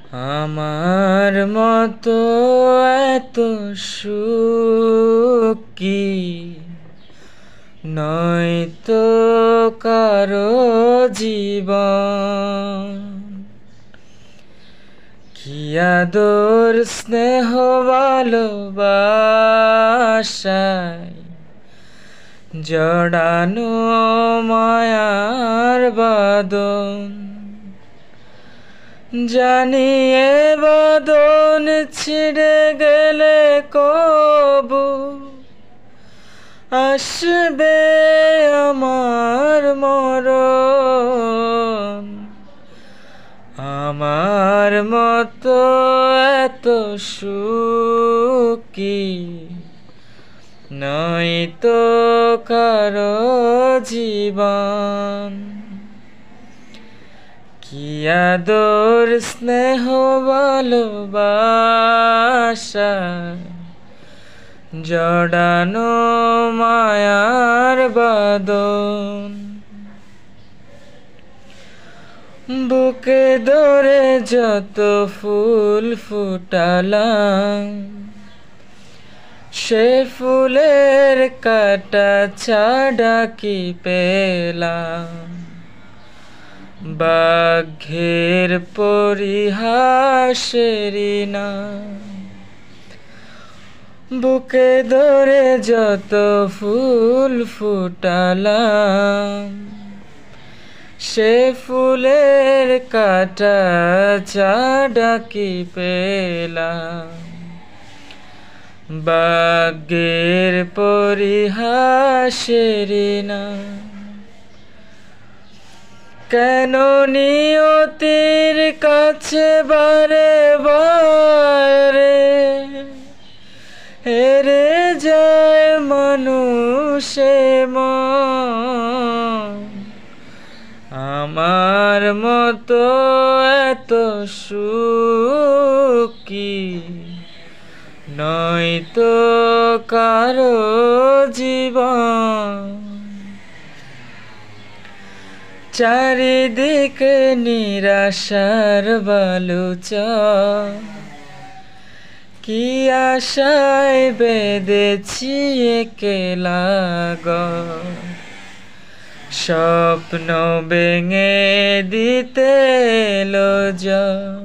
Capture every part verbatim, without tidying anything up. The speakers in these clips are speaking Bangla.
আমার মতো এত সুখী নয়তো কারো জীবন। কি আদর স্নেহ ভালোবাসায় জড়ানো মায়ার বাঁধন। জানি এ বাঁধন ছিঁড়ে গেলে কবু আসবে আমার মরণ। আমার মতো এত সুখী নয়তো কারো জীবন। কি আদর স্নেহ ভালোবাসা জড়ানো মায়ার বাঁধন। বুকে ধরে যত ফুল ফুটালাম সে ফুলের কাটা ছাড়া কি পেলাম। বাঘের পরিহাসেরই না বুকে ধরে যত ফুল ফুটালাম সে ফুলের কাটা ছাড়া কি পেলাম। বাঘের পরিহাসেরই না কেন নিয়তির কাছে বারে বারে হেরে যায় মানুষে মন। আমার মতো এত সুখী নয়তো কারো জীবন। চারিদিকে নিরাশার বালুচর কি আশায় বেঁধেছি একলা ঘর। স্বপ্ন ভেঙে দিতে এলো ঝড়।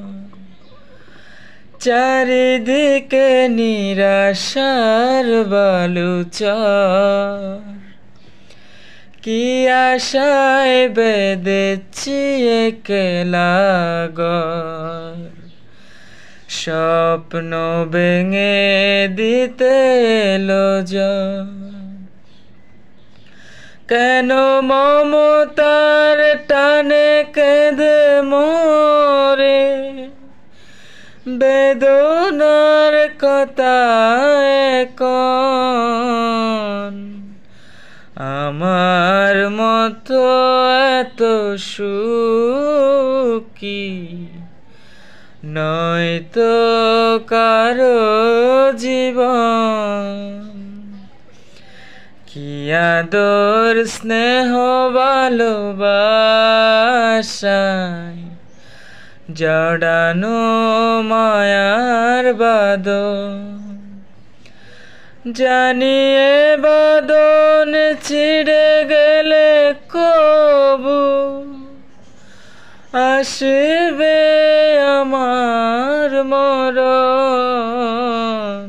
চারিদিকে নিরাশার বালুচর কি আশায় বেঁধেছি একলা ঘর। স্বপ্ন ভেঙে দিতে এলো ঝড়। কেন মমতার টানে কেঁদে মরে বেদনার কথা এখন। আমার মতো এত সুখী নয়তো কারো জীবন। কি আদর স্নেহ ভালোবাসায় জড়ানো মায়ার বাঁধন। জানি এ বাঁধন ছিঁড়ে গেলে কবু আসবে আমার মরণ।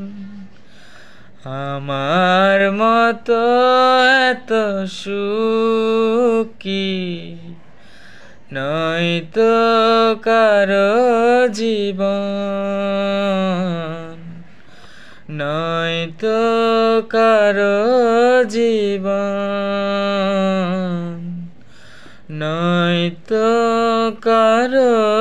আমার মতো এত সুখী নয়তো কারো জীবন। নয়তো কারো জীবন। নয়তো কারো